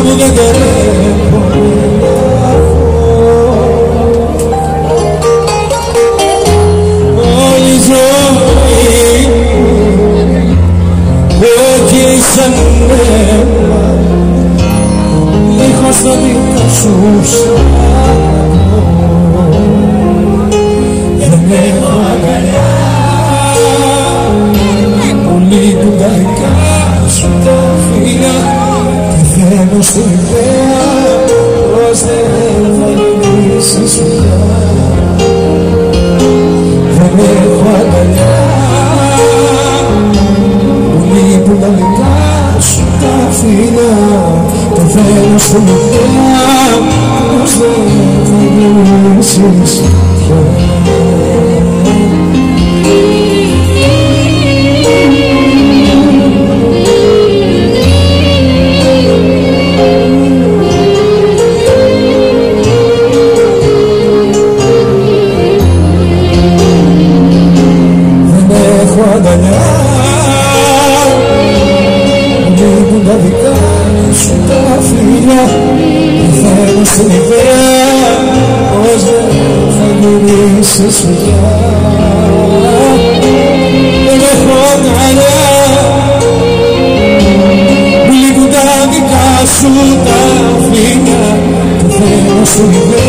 μου δεν τρέπομαι να όλη η ζωή μου όχι σαν νεύμα δίχως το δικό σου δεν έχω αγκαλιά που λείπουν τα δικά σου τα φίλια και θέλω στην ιδέα πως δεν θα γυρίσεις πια. Δεν έχω αγκαλιά που λείπουν τα δικά σου τα φίλια και θέλω στην ιδέα πως δεν θα γυρίσεις πια. Αγκαλιά λείπουν τα δικά σου τα φιλιά και θέλω στην ιδέα πως δεν θα γυρίσεις πια. Δεν έχω αγκαλιά λείπουν τα δικά σου τα φιλιά και θέλω στην ιδέα